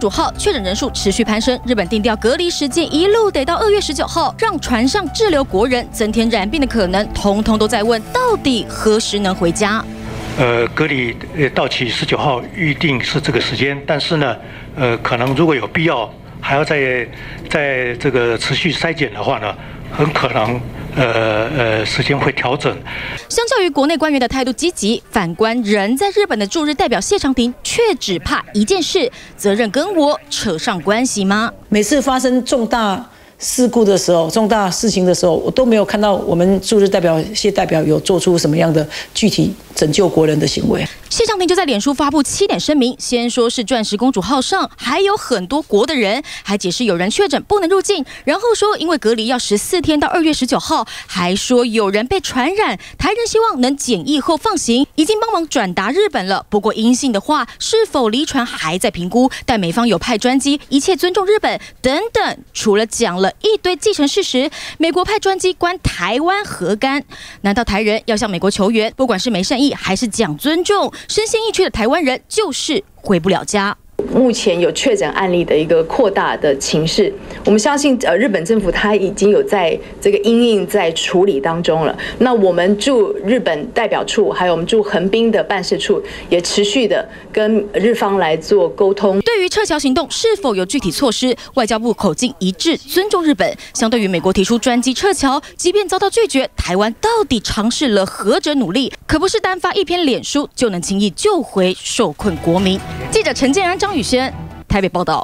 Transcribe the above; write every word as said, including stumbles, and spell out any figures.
主号确诊人数持续攀升，日本定调隔离时间一路得到二月十九号，让船上滞留国人增添染病的可能，通通都在问到底何时能回家。 呃，隔离呃到期十九号预定是这个时间，但是呢，呃，可能如果有必要，还要在在这个持续筛检的话呢，很可能呃呃时间会调整。 相较于国内官员的态度积极，反观人在日本的驻日代表谢长廷，却只怕一件事：责任跟我扯上关系吗？ 每次发生重大 事故的时候，重大事情的时候，我都没有看到我们驻日代表谢代表有做出什么样的具体拯救国人的行为。 谢长廷就在脸书发布七点声明，先说是钻石公主号上还有很多国的人，还解释有人确诊不能入境，然后说因为隔离要十四天到二月十九号，还说有人被传染，台人希望能检疫后放行，已经帮忙转达日本了。不过阴性的话是否离船还在评估，但美方有派专机，一切尊重日本等等。除了讲了 一堆既成事实，美国派专机关台湾何干？难道台人要向美国求援？不管是没善意还是讲尊重，深陷疫区的台湾人就是回不了家。 目前有确诊案例的一个扩大的情势，我们相信呃日本政府它已经有在这个因应在处理当中了。那我们驻日本代表处，还有我们驻横滨的办事处，也持续的跟日方来做沟通。 对于撤侨行动是否有具体措施，外交部口径一致，尊重日本。相对于美国提出专机撤侨，即便遭到拒绝，台湾到底尝试了何者努力？可不是单发一篇脸书就能轻易救回受困国民。记者陈建安、张宇轩台北报道。